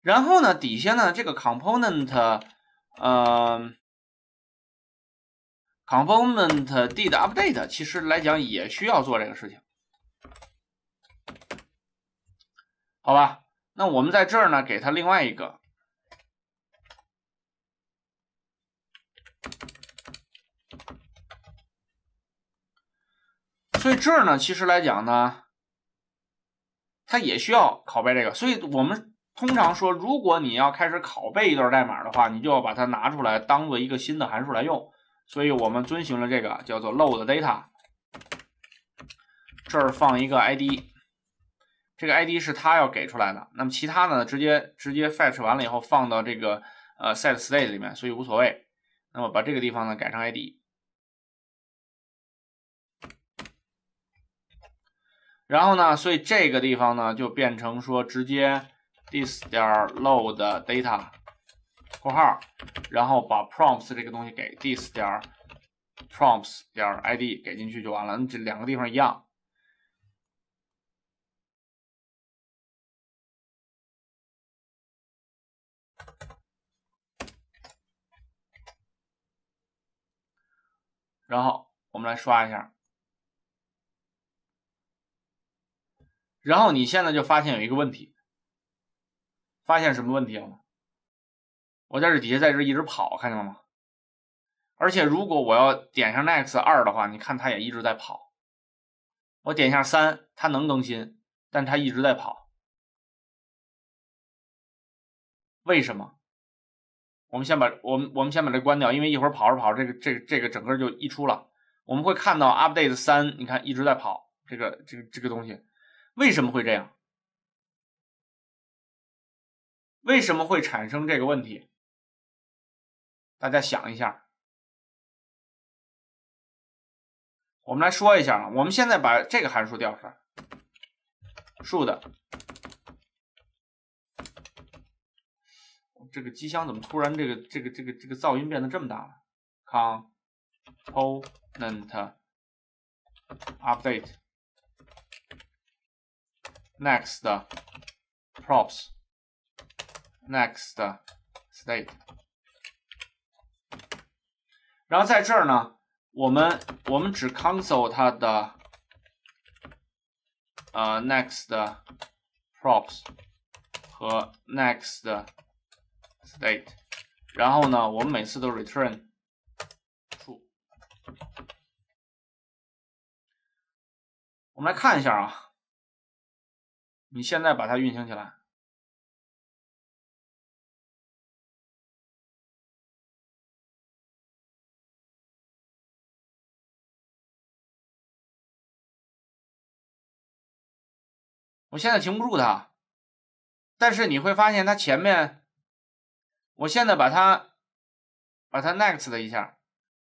然后呢，底下呢这个 component did update 其实来讲也需要做这个事情，好吧？那我们在这儿呢给它另外一个。所以这儿呢，其实来讲呢，它也需要拷贝这个。所以我们通常说，如果你要开始拷贝一段代码的话，你就要把它拿出来当做一个新的函数来用。所以我们遵循了这个叫做 load data， 这儿放一个 id， 这个 id 是它要给出来的。那么其他呢，直接 fetch 完了以后放到这个set state 里面，所以无所谓。那么把这个地方呢改成 id。然后呢，所以这个地方呢就变成说直接 this 点 load data 括号，然后把 prompts 这个东西给 this 点 prompts 点 id 给进去就完了。这两个地方一样。然后我们来刷一下。然后你现在就发现有一个问题，发现什么问题了吗？我在这底下在这一直跑，看见了吗？而且如果我要点上 next 2的话，你看它也一直在跑。我点一下3，它能更新，但它一直在跑。为什么？我们先把这关掉，因为一会儿跑着跑，这个整个就溢出了。我们会看到 update 3，你看一直在跑，这个东西。为什么会这样？为什么会产生这个问题？大家想一下。我们来说一下啊，我们现在把这个函数调出来 ，should。这个机箱怎么突然这个噪音变得这么大了 ？component update next props next state， 然后在这儿呢，我们只 console 它的next props 和 next state， 然后呢，我们每次都 return true。我们来看一下啊，你现在把它运行起来。我现在停不住它，但是你会发现它前面，我现在把它 next 一下，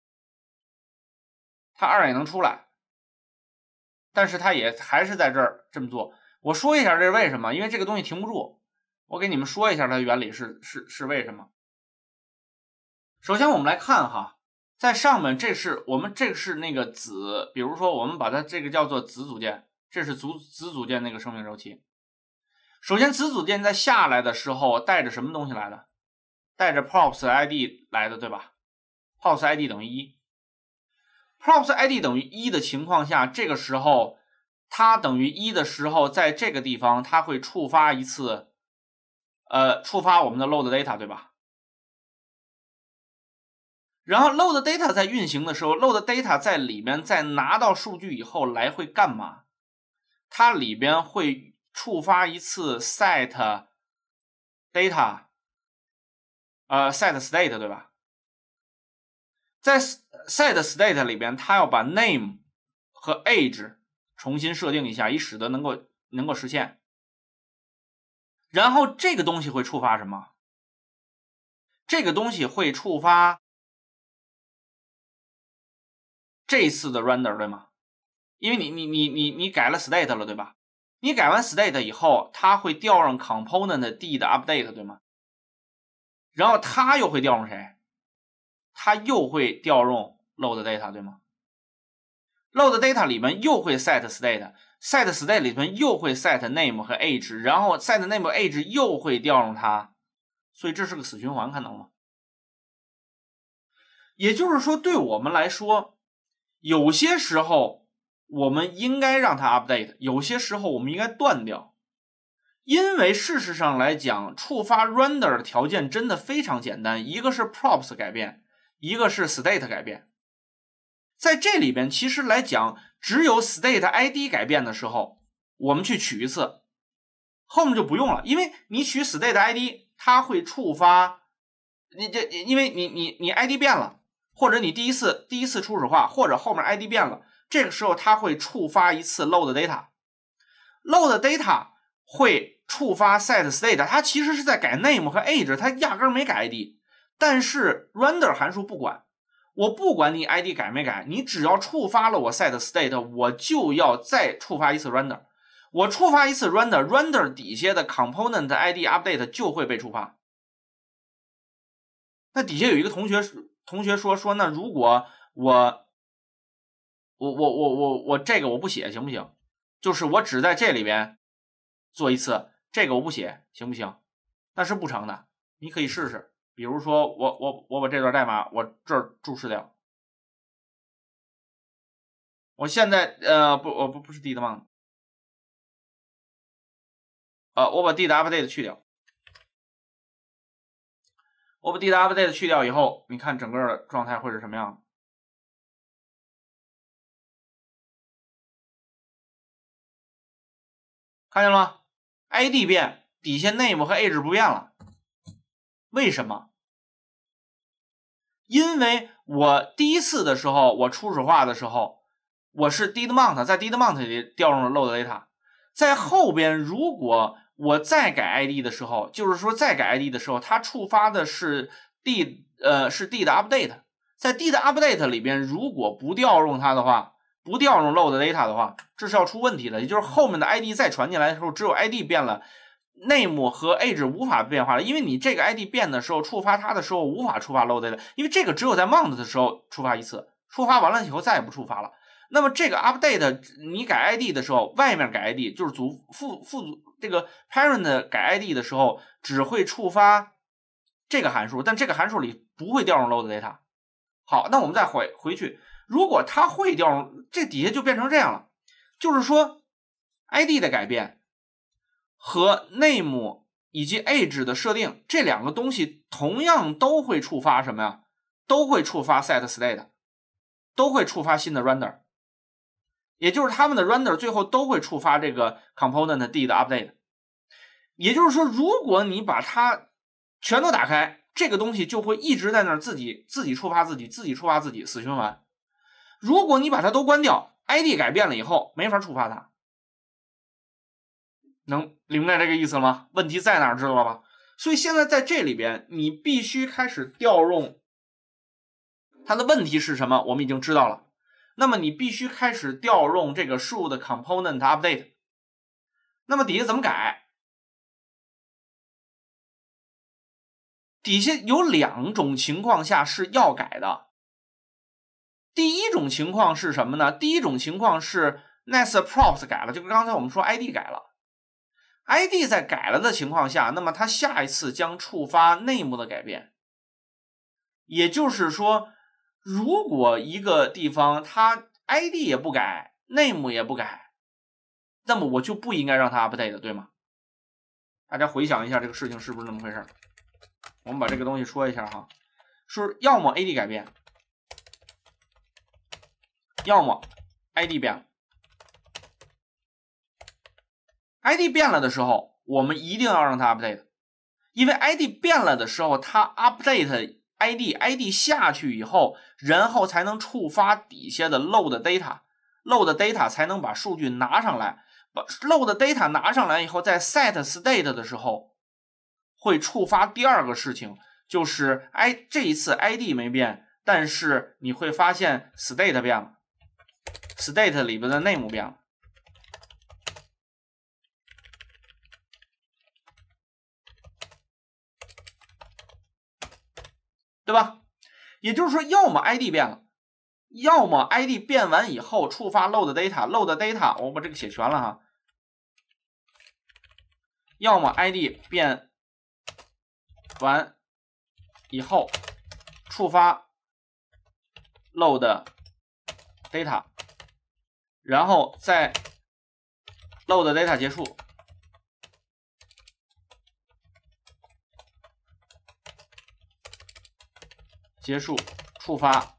它2也能出来，但是它也还是在这儿这么做。我说一下这是为什么，因为这个东西停不住。我给你们说一下它的原理是为什么。首先我们来看哈，在上面这是那个子，比如说我们把它这个叫做子组件。这是子组件那个生命周期。首先，子组件在下来的时候带着什么东西来的？带着 props id 来的，对吧 ？props id 等于1。props id 等于1的情况下，这个时候它等于1的时候，在这个地方它会触发一次，触发我们的 load data， 对吧？然后 load data 在运行的时候 ，load data 在里面在拿到数据以后来会干嘛？它里边会触发一次 set data， set state， 对吧？在 set state 里边，它要把 name 和 age 重新设定一下，以使得能够实现。然后这个东西会触发什么？这个东西会触发这次的 render， 对吗？因为你改了 state 了，对吧？你改完 state 以后，它会调用 component did update， 对吗？然后它又会调用谁？它又会调用 load data， 对吗？ load data 里面又会 set state 里面又会 set name 和 age， 然后 set name age 又会调用它， 所以这是个死循环，看到了吗？也就是说，对我们来说，有些时候我们应该让它 update， 有些时候我们应该断掉。因为事实上来讲，触发 render 的条件真的非常简单，一个是 props 改变，一个是 state 改变。在这里边其实来讲，只有 state ID 改变的时候，我们去取一次，后面就不用了，因为你取 state ID， 它会触发因为你 ID 变了，或者你第一次初始化，或者后面 ID 变了，这个时候它会触发一次 load data。load data 会触发 set state， 它其实是在改 name 和 age， 它压根没改 ID。但是 render 函数不管，我不管你 ID 改没改，你只要触发了我 set state， 我就要再触发一次 render。我触发一次 render 底下的 component ID update 就会被触发。那底下有一个同学说，那如果我这个我不写行不行？就是我只在这里边做一次，这个我不写行不行？那是不成的。你可以试试，比如说我把这段代码我这儿注释掉。我现在不是 did mount， 我把 did update 去掉。我把 did update 去掉以后，你看整个的状态会是什么样的？看见了吗 ？ID 变，底下 name 和 age 不变了。为什么？因为我第一次的时候，我初始化的时候，我是 did mount， 在 did mount 里调用了 load data。在后边，如果我再改 ID 的时候，就是说再改 ID 的时候，它触发的是 did update。在 did update 里边，如果不调用它的话，不调用 load data 的话，这是要出问题的。也就是后面的 ID 再传进来的时候，只有 ID 变了，name 和 age 无法变化了，因为你这个 ID 变的时候，触发它的时候无法触发 load data， 因为这个只有在 mount 的时候触发一次，触发完了以后再也不触发了。那么这个 update 你改 ID 的时候，外面改 ID 就是父这个 parent 改 ID 的时候，只会触发这个函数，但这个函数里不会调用 load data。好，那我们再回去，如果它会调用，这底下就变成这样了，就是说 ID 的改变和 name 以及 age 的设定，这两个东西同样都会触发什么呀？都会触发 set state， 都会触发新的 render。也就是他们的 render 最后都会触发这个 component D 的 update。也就是说，如果你把它全都打开，这个东西就会一直在那儿自己触发自己，自己触发自己，死循环。如果你把它都关掉 ，ID 改变了以后没法触发它。能明白这个意思了吗？问题在哪儿知道了吧？所以现在在这里边，你必须开始调用它的问题是什么，我们已经知道了。那么你必须开始调用这个树的 component update。那么底下怎么改？底下有两种情况下是要改的。第一种情况是什么呢？第一种情况是 next props 改了，就刚才我们说 ID 改了。ID 在改了的情况下，那么它下一次将触发 name 的改变。也就是说，如果一个地方它 ID 也不改 name 也不改，那么我就不应该让它 update， 对吗？大家回想一下这个事情是不是那么回事？我们把这个东西说一下哈，是要么 AD 改变，要么 ID 变了。ID 变了的时候，我们一定要让它 update， 因为 ID 变了的时候，它 update ID 下去以后，然后才能触发底下的 load data，load data 才能把数据拿上来，把 load data 拿上来以后，在 set state 的时候会触发第二个事情，就是这一次 ID 没变，但是你会发现 state 变了 ，state 里边的 name 变了。对吧？也就是说，要么 ID 变了，要么 ID 变完以后触发 load data，load data 我把这个写全了哈。要么 ID 变完以后触发 load data， 然后在 load data 结束，触发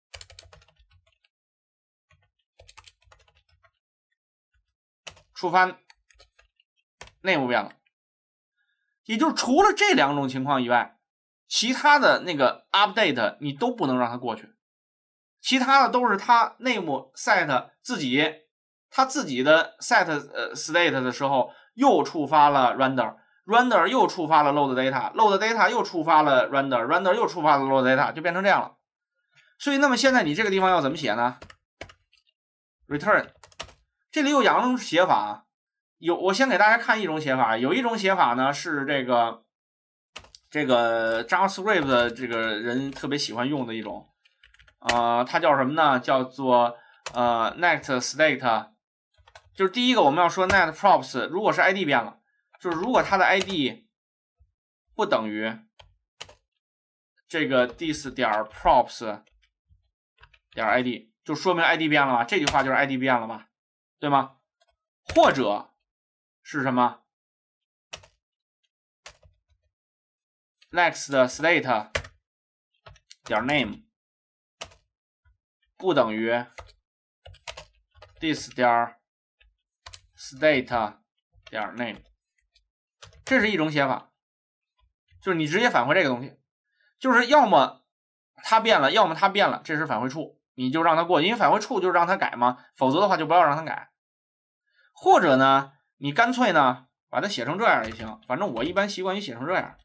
name 变了，也就是除了这2种情况以外，其他的那个 update 你都不能让它过去，其他的都是它 name set 它自己的 set state 的时候又触发了 render 又触发了 load data 又触发了 render 又触发了 load data， 就变成这样了。所以那么现在你这个地方要怎么写呢？ return 这里有2种写法，我先给大家看一种写法，有一种写法呢是这个 JavaScript 的这个人特别喜欢用的一种，它叫什么呢？叫做next state， 就是第一个我们要说 net props， 如果是 ID 变了，就是如果它的 ID 不等于这个 this 点 props 点 ID， 就说明 ID 变了吧？这句话就是 ID 变了吧？对吗？或者是什么 next state 点 name 不等于 this 点 state 点 name， 这是一种写法，就是你直接返回这个东西，就是要么它变了，要么它变了，这是返回处，你就让它过，因为返回处就是让它改嘛，否则的话就不要让它改。或者呢，你干脆呢把它写成这样也行，反正我一般习惯于写成这样。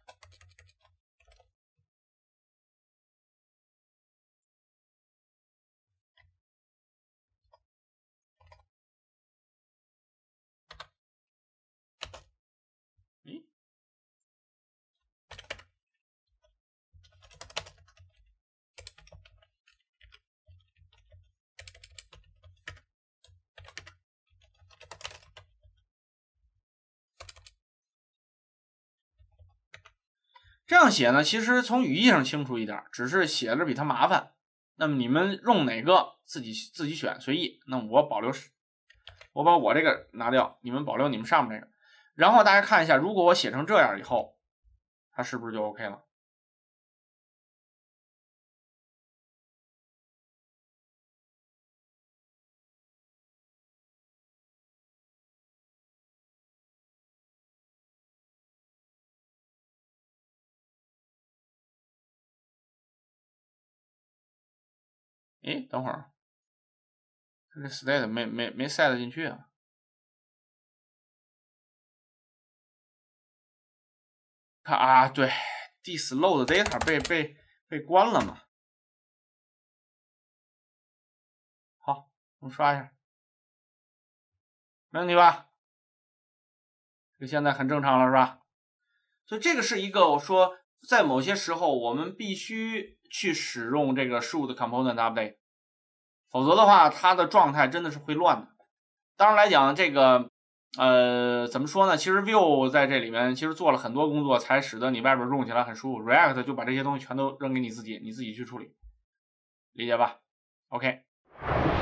这样写呢，其实从语义上清楚一点，只是写着比它麻烦。那么你们用哪个自己选，随意。那我把我这个拿掉，你们保留你们上面这个。然后大家看一下，如果我写成这样以后，它是不是就 OK 了？诶，等会儿，这 state 没 set 进去啊。看啊，对 ，this load data 被关了嘛。好，我们刷一下，没问题吧？这现在很正常了，是吧？所以这个是一个我说在某些时候我们必须去使用这个 should component update， 否则的话它的状态真的是会乱的。当然来讲，这个怎么说呢？其实 Vue 在这里面其实做了很多工作，才使得你外边用起来很舒服。React 就把这些东西全都扔给你自己去处理，理解吧 ？OK。